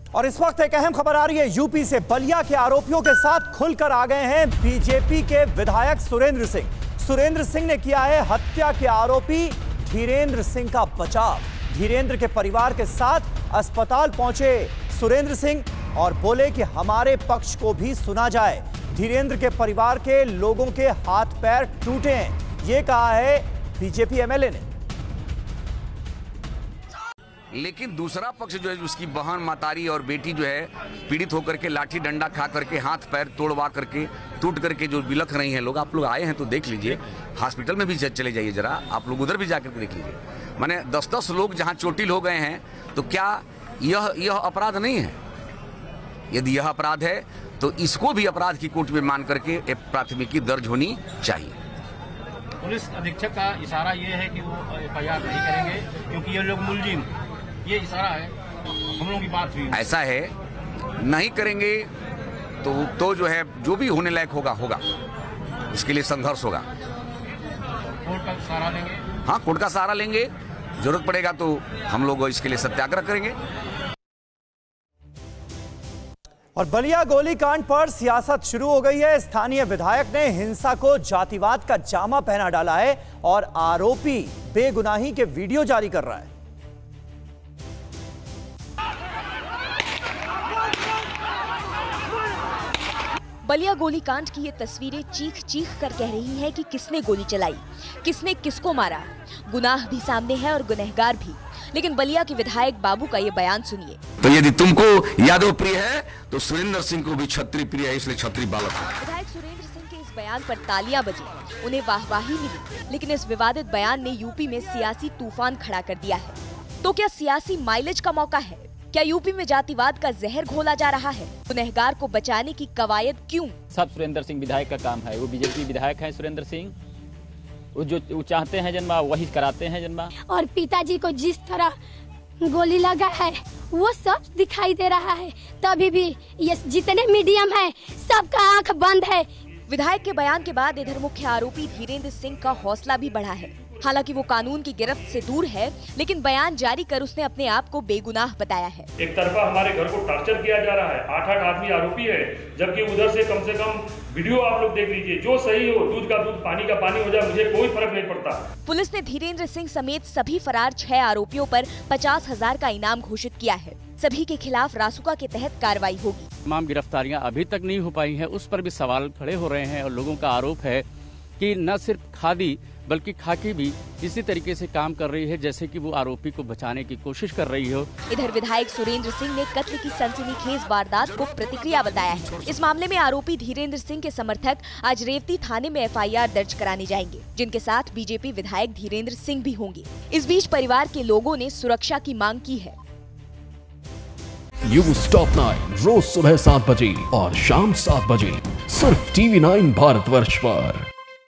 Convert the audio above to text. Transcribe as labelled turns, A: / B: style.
A: और इस वक्त एक अहम खबर आ रही है यूपी से। बलिया के आरोपियों के साथ खुलकर आ गए हैं बीजेपी के विधायक सुरेंद्र सिंह। सुरेंद्र सिंह ने किया है हत्या के आरोपी धीरेंद्र सिंह का बचाव। धीरेंद्र के परिवार के साथ अस्पताल पहुंचे सुरेंद्र सिंह और बोले कि हमारे पक्ष को भी सुना जाए। धीरेंद्र के परिवार के लोगों के हाथ पैर टूटे हैं, ये कहा है बीजेपी एमएलए ने।
B: लेकिन दूसरा पक्ष जो है, उसकी बहन, मातारी और बेटी जो है पीड़ित होकर के लाठी डंडा खा करके, हाथ पैर तोड़वा करके, टूट करके जो बिलख रही हैं लोग। आप लोग आए हैं तो देख लीजिए, हॉस्पिटल में भी चले जाइए जरा, आप लोग उधर भी जाकर के देख लीजिए। माने 10-10 लोग जहां चोटिल हो गए हैं, तो क्या यह अपराध नहीं है? यदि यह अपराध है तो इसको भी अपराध की कोर्ट में मान करके एक प्राथमिकी दर्ज होनी चाहिए।
C: पुलिस अधीक्षक का इशारा ये है कि वो एफआईआर नहीं करेंगे क्योंकि ये लोग मुलजिम, ये इशारा है। हम लोगों की बात हुई
B: ऐसा है, नहीं करेंगे तो जो है जो भी होने लायक होगा, इसके लिए संघर्ष होगा।
C: कोर्ट का सहारा लेंगे।
B: हाँ, कोर्ट का सहारा लेंगे, जरूरत पड़ेगा तो हम लोग इसके लिए सत्याग्रह करेंगे।
A: और बलिया गोलीकांड पर सियासत शुरू हो गई है। स्थानीय विधायक ने हिंसा को जातिवाद का जामा पहना डाला है और आरोपी बेगुनाही के वीडियो जारी कर रहा है।
D: बलिया गोलीकांड की ये तस्वीरें चीख चीख कर कह रही हैं कि किसने गोली चलाई, किसने किसको मारा। गुनाह भी सामने है और गुनहगार भी। लेकिन बलिया के विधायक बाबू का ये बयान सुनिए।
B: तो यदि तुमको यादव प्रिय है तो सुरेंद्र सिंह को भी छत्री प्रिय है, इसलिए छत्री बालक है।
D: विधायक सुरेंद्र सिंह के इस बयान पर तालियां बजी, उन्हें वाहवाही मिली। लेकिन इस विवादित बयान ने यूपी में सियासी तूफान खड़ा कर दिया है। तो क्या सियासी माइलेज का मौका है? क्या यूपी में जातिवाद का जहर घोला जा रहा है? गुनहगार को बचाने की कवायद क्यों?
E: सब सुरेंद्र सिंह विधायक का काम है। वो बीजेपी विधायक हैं सुरेंद्र सिंह, वो जो चाहते हैं जन्मा वही कराते हैं जन्मा।
F: और पिताजी को जिस तरह गोली लगा है वो सब दिखाई दे रहा है। तभी भी ये जितने मीडियम है सबका आंख बंद है।
D: विधायक के बयान के बाद इधर मुख्य आरोपी धीरेंद्र सिंह का हौसला भी बढ़ा है। हालांकि वो कानून की गिरफ्त से दूर है, लेकिन बयान जारी कर उसने अपने आप को बेगुनाह बताया है।
G: एक तरफा हमारे घर को टॉर्चर किया जा रहा है, 8-8 आदमी आरोपी है, जबकि उधर से कम वीडियो आप लोग देख लीजिए। जो सही हो, दूध का दूध पानी का पानी हो जाए, मुझे कोई फर्क नहीं पड़ता।
D: पुलिस ने धीरेंद्र सिंह समेत सभी फरार 6 आरोपियों पर 50,000 का इनाम घोषित किया है। सभी के खिलाफ रासुका के तहत कार्रवाई होगी।
E: तमाम गिरफ्तारियां अभी तक नहीं हो पाई हैं, उस पर भी सवाल खड़े हो रहे हैं और लोगों का आरोप है कि न सिर्फ खादी बल्कि खाकी भी इसी तरीके से काम कर रही है जैसे कि वो आरोपी को बचाने की कोशिश कर रही हो।
D: इधर विधायक सुरेंद्र सिंह ने कत्ल की सनसनीखेज वारदात को प्रतिक्रिया बताया है। इस मामले में आरोपी धीरेंद्र सिंह के समर्थक आज रेवती थाने में एफआईआर दर्ज कराने जाएंगे, जिनके साथ बीजेपी विधायक धीरेंद्र सिंह भी होंगे। इस बीच परिवार के लोगों ने सुरक्षा की मांग की है।
H: न्यूज़ टॉप 9 रोज सुबह 7 बजे और शाम 7 बजे सिर्फ TV9 भारतवर्ष पर।